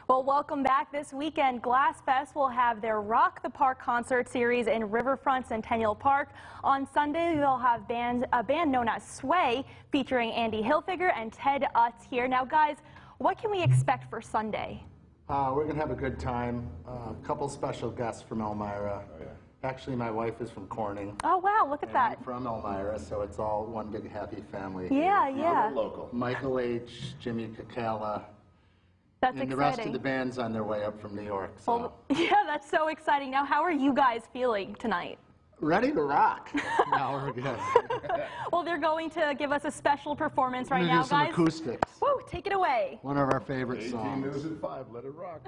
Well, welcome back. This weekend, Glass Fest will have their Rock the Park concert series in Riverfront Centennial Park. On Sunday, they'll have a band known as Sway featuring Andy Hilfiger and Ted Utz here. Now, guys, what can we expect for Sunday? We're going to have a good time. A couple special guests from Elmira. Oh, yeah. Actually, my wife is from Corning. Oh, wow, look at that. I'm from Elmira, so it's all one big happy family. Yeah, here. yeah. Local. Michael H., Jimmy Kakala. That's and exciting. The rest of the band's on their way up from New York. So. Well, yeah, that's so exciting. Now, how are you guys feeling tonight? Ready to rock. No, we're good. Well, they're going to give us a special performance right now, do some guys. acoustics. Woo, take it away. One of our favorite songs. 18 News at 5, let it rock.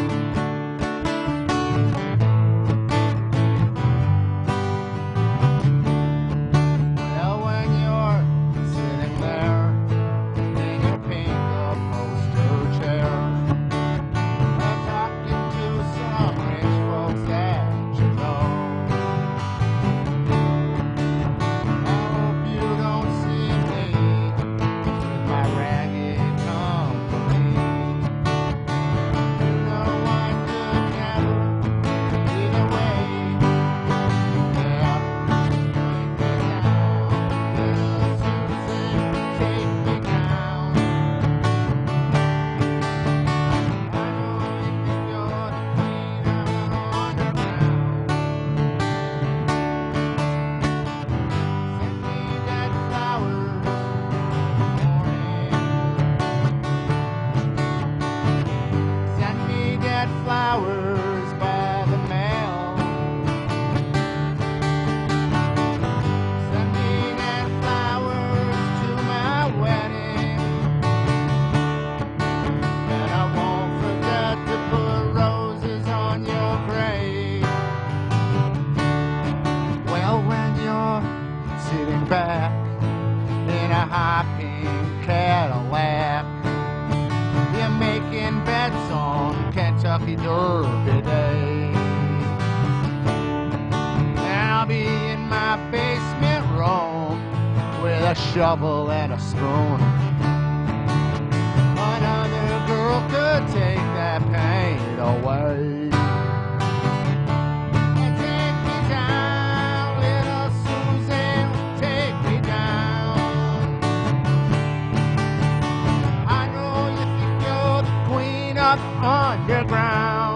Flowers by the mail. Send me that flowers to my wedding, and I won't forget to put roses on your grave. Well, when you're sitting back in a high pink Cadillac, you're making bets on Kentucky Derby Day. I'll be in my basement room with a shovel and a spoon. Another girl could take that pain away. Take me down, little Susan, take me down. I know you think you're the queen up underground.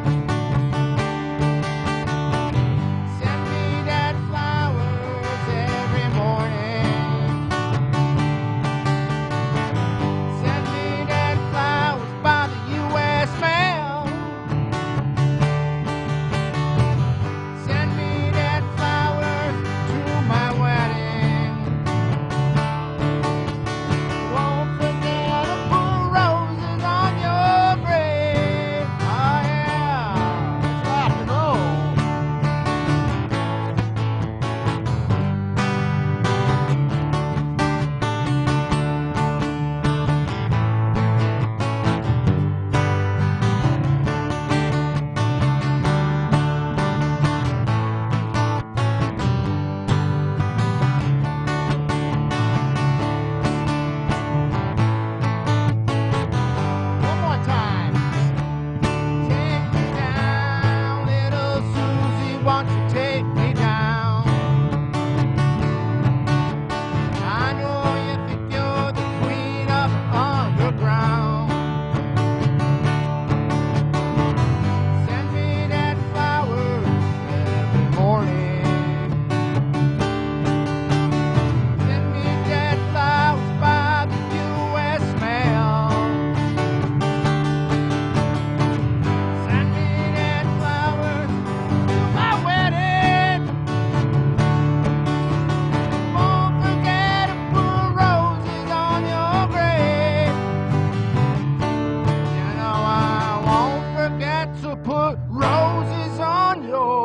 Send me that flowers every morning. Send me that flowers by the U.S. mail. Send me that flowers to my wedding. Won't forget to put roses on your grave. Oh yeah, it's rock and roll. One more time. Take me down, little Susie, won't you take me down? I know you think you're the queen of underground. Send me that flowers every morning. Send me that flowers by the U.S. mail. Send me that flowers to my wedding. Won't forget to put roses on your grave. You know I won't forget to put roses on your